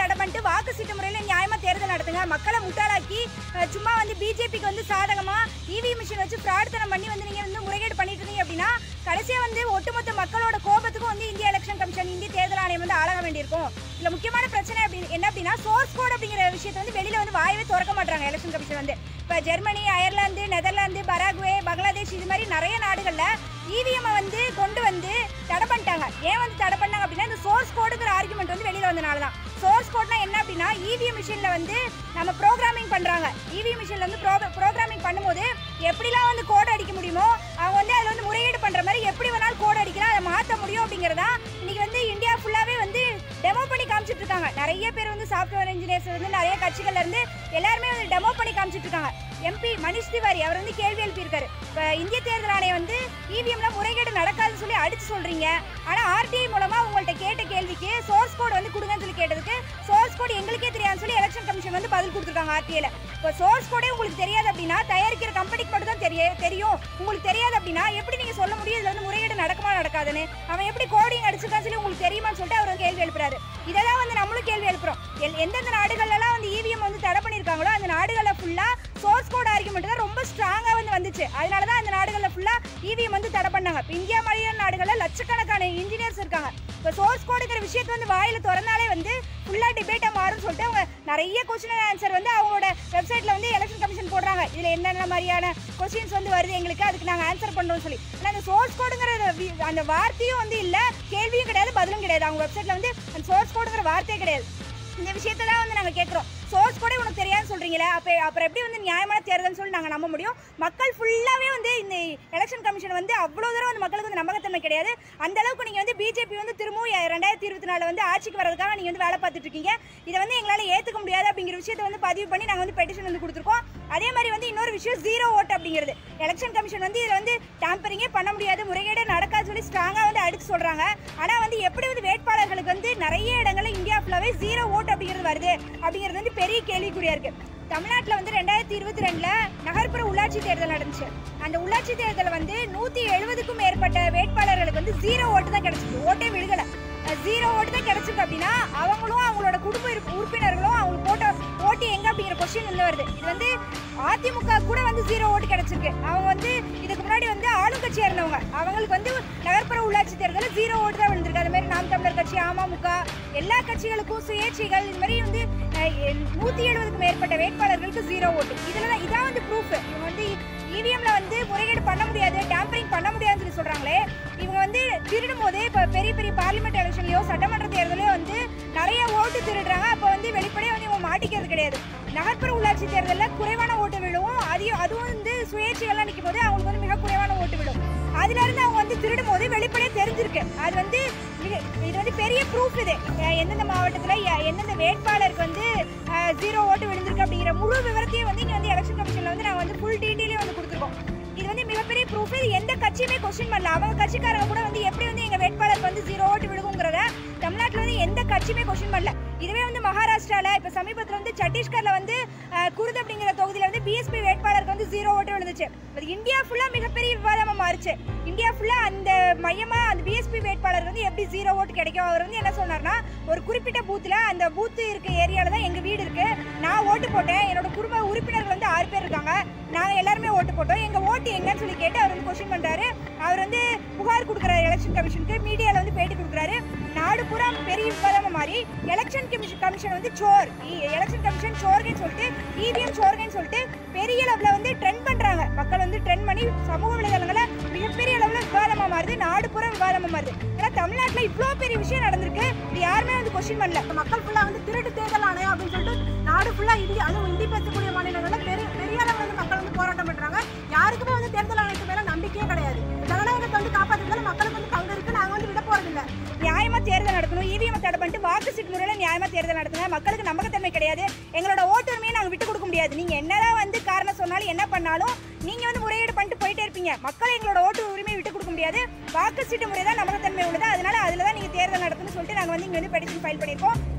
தடை பண்ணிட்டு வாக்கு சீட்டு முறையில் நியாயமா தேர்தல் நடத்துங்க. மக்களை முட்டாளாக்கி சும்மா வந்து பிஜேபிக்கு வந்து சாதகமா இவி மிஷின் வச்சு ஃப்ராட்தனம் பண்ணி வந்து நீங்க வந்து முறைகேடு பண்ணிட்டு இருந்தீங்க அப்படின்னா கடைசியா வந்து ஒட்டுமொத்த மக்களோட கோபத்துக்கும் வந்து இந்திய எலெக்ஷன் கமிஷன், இந்திய தேர்தல் ஆணையம் வந்து ஆளாக வேண்டியிருக்கும். இதுல முக்கியமான பிரச்சனை என்ன அப்படின்னா சோர்ஸ் கோட் அப்படிங்கிற விஷயத்தை வந்து வெளியில வந்து வாயவே திறக்க மாட்டாங்க எலெக்ஷன் கமிஷன் வந்து. இப்போ Germany, Ireland, Netherlands, Paraguay, Bangladesh இது மாதிரி நிறைய நாடுகள்ல இவிஎம் வந்து கொண்டு வந்து தடை பண்ணிட்டாங்க. ஏன் வந்து தடை பண்ணாங்க அப்படின்னா இந்த சோர்ஸ் கோடுங்கிற ஆர்குமெண்ட் வந்து வெளியில வந்தனால தான். சோர்ஸ் கோட்னா என்ன அப்படின்னா இவிஎம் மிஷின்ல வந்து நம்ம ப்ரோக்ராமிங் பண்றாங்க. இவிஎம் மிஷின்ல வந்து ப்ரோக்ராமிங் பண்ணும்போது எப்படிலாம் வந்து கோட் அடிக்க முடியுமோ அவங்க வந்து அதில் வந்து முறையீடு பண்ற மாதிரி எப்படி வேணாலும் கோட் அடிக்கலாம், அதை மாற்ற முடியும் அப்படிங்கிறதா இன்னைக்கு வந்து இந்தியா ஃபுல்லாவே வந்து டெமோ பண்ணி காமிச்சிட்டு இருக்காங்க. நிறைய பேர் வந்து சாஃப்ட்வேர் இன்ஜினியர்ஸ் வந்து நிறைய கட்சிகள்ல இருந்து எல்லாருமே வந்து டெமோ பண்ணி காமிச்சிட்டு இருக்காங்க. எம்பி மனிஷ் திவாரி அவர் வந்து கேள்வி எழுப்பியிருக்காரு. இப்போ இந்திய தேர்தல் ஆணையம் வந்து இவிஎம்ல முறைகேடு நடக்காதுன்னு சொல்லி அடிச்சு சொல்றீங்க, ஆனா ஆர்டிஐ மூலமா உங்கள்கிட்ட கேட்ட கேள்விக்கு சோர்ஸ் கோட் வந்து கொடுங்கன்னு சொல்லி கேட்டதுக்கு சோர்ஸ் கோட் எங்களுக்கே தெரியாதுன்னு சொல்லி எலெக்ஷன் கமிஷன் வந்து பதில் கொடுத்துருக்காங்க ஆர்டிஐல. இப்போ சோர்ஸ் கோடே உங்களுக்கு தெரியாது அப்படின்னா தயாரிக்கிற கம்பெனிக்கு மட்டும் தான் தெரியும். உங்களுக்கு தெரியாது அப்படின்னா எப்படி நீங்க சொல்ல முடியும் இதுல வந்து முறைகேடு நடக்குமா நடக்காதுன்னு? அவன் எப்படி கோடிங் அடிச்சிருக்கான்னு சொல்லி உங்களுக்கு தெரியுமான்னு சொல்லிட்டு அவர் கேள்வி எழுப்புறாரு. இதெல்லாம் வந்து நம்மளும் கேள்வி எழுப்புறோம். எந்தெந்த நாடுகள்லாம் வந்து இவிஎம் வந்து தடை பண்ணியிருக்காங்களோ அந்த நாடுகளில் ஃபுல்லா சோர்ஸ் கோட் ஆர்குமெண்ட் தான் ரொம்ப ஸ்ட்ராங்கா வந்து வந்துச்சு. அதனால தான் அந்த நாடுகளில் ஃபுல்லா இவிஎம் வந்து தடை பண்ணாங்க. இப்போ இந்தியா மாதிரியான நாடுகளில் லட்சக்கணக்கான இன்ஜினியர்ஸ் இருக்காங்க. இப்போ சோர்ஸ் கோடுங்கிற விஷயத்தை வந்து வாயில திறந்தாலே வந்து ஃபுல்லா டிபேட்டா மாறும்னு சொல்லிட்டு அவங்க நிறைய கொஸ்டின் ஆன்சர் வந்து அவங்களோட வெப்சைட்ல வந்து எலெக்ஷன் கமிஷன் போடுறாங்க. இதுல என்னென்ன மாதிரியான கொஸ்டின்ஸ் வந்து வருது எங்களுக்கு, அதுக்கு நாங்கள் ஆன்சர் பண்றோம்னு சொல்லி. ஆனால் அந்த சோர்ஸ் கோடுங்கிற அந்த வார்த்தையும் வந்து இல்லை, கேள்வியும் கிடையாது, பதிலும் கிடையாது. அவங்க வெப்சைட்ல வந்து அந்த சோர்ஸ் கோடுங்கிற வார்த்தையே கிடையாது. இந்த விஷயத்தை தான் வந்து நாங்கள் கேட்குறோம். சோர்ஸ் கூட உனக்கு தெரியாதுன்னு சொல்றீங்களே, அப்புறம் எப்படி வந்து நியாயமான தேர்தல்னு சொல்லி நாங்கள் நம்ப முடியும்? மக்கள் ஃபுல்லாவே வந்து இந்த எலெக்ஷன் கமிஷன் வந்து அவ்வளோ தூரம் வந்து மக்களுக்கு வந்து நம்பகத்தன்மை கிடையாது. அந்த அளவுக்கு நீங்க வந்து பிஜேபி வந்து திரும்பவும் 2024 வந்து ஆட்சிக்கு வரதுக்காக நீங்க வந்து வேலை பார்த்துட்டு இருக்கீங்க. இதை வந்து எங்களால் ஏற்றுக்க முடியாது அப்படிங்கிற விஷயத்தை வந்து பதிவு பண்ணி நாங்கள் வந்து பெட்டிஷன் வந்து கொடுத்துருக்கோம். அதே மாதிரி வந்து இன்னொரு விஷயம் ஜீரோ ஓட் அப்படிங்கிறது. எலெக்ஷன் கமிஷன் வந்து இதில் வந்து டேம்பரிங்கே பண்ண முடியாது, முறைகேடு நடக்காது சொல்லி ஸ்ட்ராங்காக வந்து அடிச்சு சொல்றாங்க. ஆனால் வந்து எப்படி வந்து வேட்பாளர்களுக்கு வந்து நிறைய இடங்கள்ல இந்தியா ஃபுல்லாவே ஜீரோ ஓட் அப்படிங்கிறது வருது அப்படிங்கிறது வந்து பெரிய கேள்விக்குறியா இருக்கு. தமிழ்நாட்டில் வந்து 2022 நகர்ப்புற உள்ளாட்சி தேர்தல் நடந்துச்சு. அந்த உள்ளாட்சி தேர்தலில் வந்து 170க்கும் மேற்பட்ட வேட்பாளர்களுக்கு வந்து ஜீரோ ஓட்டு தான் கிடைச்சிருக்கு. ஓட்டே விழுகலை, ஜீரோ ஓட்டு தான் கிடைச்சிருக்கு. அப்படின்னா அவங்களும் அவங்களோட குடும்ப உறுப்பினர்களும் அவங்களுக்கு போட்ட ஓட்டு எங்க அப்படிங்கிற கொஸ்டின் வந்து வருது. இது வந்து அதிமுக கூட வந்து ஜீரோ ஓட்டு கிடைச்சிருக்கு. அவங்க வந்து இதுக்கு முன்னாடி வந்து ஆளுங்கட்சியா இருந்தவங்க, அவங்களுக்கு வந்து நகர்ப்புற உள்ளாட்சி தேர்தலில் ஜீரோ ஓட்டு தான் விழுந்திருக்கு. அது மாதிரி நாம் தமிழர் கட்சி, அமமுக, எல்லா கட்சிகளுக்கும் சுயேட்சைகள் இது மாதிரி வந்து 170க்கும் மேற்பட்ட வேட்பாளர்களுக்கு ஜீரோ ஓட்டு. இதான் வந்து ப்ரூஃப். இவங்க வந்து இவிஎம்ல வந்து முறைகேடு பண்ண முடியாது, டேம்பரிங் பண்ண முடியாதுன்னு சொல்லி சொல்றாங்களே. இவங்க வந்து திருடும் போது இப்போ பெரிய பெரிய பார்லிமெண்ட் எலெக்ஷன்லயோ சட்டமன்ற தேர்தலையோ வந்து நிறைய ஓட்டு திருடுறாங்க. அப்போ வந்து வெளிப்படையாக வந்து இவங்க மாட்டிக்கிறது கிடையாது. நகர்ப்புற உள்ளாட்சி தேர்தலில் குறைவான ஓட்டு விழுவும். அதுவும் வந்து சுயேட்சைகள்லாம் நிற்கும் போது அவங்களுக்கு வந்து மிக குறைவான ஓட்டு விடும். அதுல இருந்து அவங்க வந்து திருடும் போது வெளிப்படையாக தெரிஞ்சிருக்கு. அது வந்து இது வந்து பெரிய ப்ரூஃப். இது எந்தெந்த மாவட்டத்தில் எந்தெந்த வேட்பாளருக்கு வந்து ஜீரோ ஓட்டு விழுந்திருக்கு அப்படிங்கிற முழு விவரத்தையும் வந்து இங்கே வந்து எலெக்ஷன் கமிஷன்ல வந்து நாங்கள் வந்து ஃபுல் டீட்டெயிலையும் வந்து கொடுத்துருக்கோம். இது வந்து மிகப்பெரிய ப்ரூஃப். இது எந்த கட்சியுமே கொஸ்டின் பண்ணல. அவங்க கட்சிக்காரங்க கூட வந்து எப்படி வந்து எங்க வேட்பாளருக்கு வந்து ஜீரோ ஓட்டு விழுகுங்கிறத தமிழ்நாட்டில் வந்து எந்த கட்சியுமே கொஸ்டின் பண்ணல. இதுவே வந்து மகாராஷ்டிரால இப்போ சமீபத்தில் வந்து சத்தீஸ்கர்ல வந்து குருத் அப்படிங்கிற தொகுதியில் வந்து பிஎஸ்பி வேட்பாளருக்கு வந்து ஜீரோ ஓட்டு விழுந்துச்சு. அது இந்தியா ஃபுல்லா மிகப்பெரிய விவாதமா மாறுச்சு. இந்தியா ஃபுல்லா அந்த மையமா அந்த பிஎஸ்பி வேட்பாளர் வந்து எப்படி ஜீரோ ஓட்டு கிடைக்கும்? அவர் வந்து என்ன சொன்னார்னா, ஒரு குறிப்பிட்ட பூத்துல அந்த பூத்து இருக்க ஏரியால தான் எங்க வீடு இருக்கு, நான் ஓட்டு போட்டேன், என்னோட குடும்ப உறுப்பினர்கள் வந்து 6 பேர் இருக்காங்க, நாங்க எல்லாருமே ஓட்டு போட்டோம், எங்க ஓட்டு எங்கன்னு சொல்லி கேட்டு அவர் வந்து கொஸ்டின் பண்றாரு. அவர் வந்து புகார் கொடுக்குறாரு எலெக்ஷன் கமிஷனுக்கு, மீடியால வந்து பேட்டி கொடுக்குறாரு. நாடு பூரா பெரிய விவாதமா மாறி எலெக்ஷன் கமிஷன் வந்து சோர், எலெக்ஷன் கமிஷன் சோர்கன்னு சொல்லிட்டு, இவிஎம் சோர்கன்னு சொல்லிட்டு பெரிய லெவலில் வந்து ட்ரெண்ட் பண்றாங்க. மக்கள் வந்து ட்ரெண்ட் பண்ணி சமூக வலைதளங்களை மிகப்பெரிய அளவில் விவாதமா மாறுது, நாடு பூரா விவாதமா மாறுது. ஏன்னா தமிழ்நாட்டில் இவ்வளோ பெரிய விஷயம் நடந்திருக்கு, இது யாருமே வந்து கொஸ்டின் பண்ணல. மக்கள் ஃபுல்லா வந்து திருட்டு தேர்தல் ஆணையம் அப்படின்னு சொல்லிட்டு நாடு ஃபுல்லா ஹிந்தி பேசக்கூடிய மாநிலங்கள்ல பெரிய அளவில் வந்து மக்கள் வந்து போராட்டம் பண்றாங்க. யாருக்குமே வந்து தேர்தல் ஆணையத்து மேல நம்பிக்கையே கிடையாது. ஜனநாயகத்தை வந்து காப்பாற்றுறதுல மக்களுக்கு வந்து பங்கு இருக்கு, நாங்க வந்து விட போறது இல்லை. நியாயமா தேர்தல் நடத்தணும், இவிஎம் தடை பண்ணிட்டு வாக்கு சீட்டு முறையில் நியாயமா தேர்தல் நடத்துங்க. மக்களுக்கு நம்பகத்தன்மை கிடையாது, எங்களோட ஓட்டுரிமையை நாங்கள் விட்டு கொடுக்க முடியாது. நீங்க என்னதான் வந்து காரணம் சொன்னாலும் என்ன பண்ணாலும் நீங்க வந்து முறையீடு பண்ணிட்டு போயிட்டே இருப்பீங்க. மக்கள் எங்களோட ஓட்டு உரிமையை விட்டு கொடுக்க முடியாது. வாக்கு சீட்டு முறை தான் நம்பகத்தன்மை உள்ளது, அதனால அதுல தான் நீங்க தேர்தல் நடத்தணும்னு சொல்லிட்டு நாங்கள் வந்து இங்க வந்து பெட்டிஷன் ஃபைல் பண்ணியிருக்கோம்.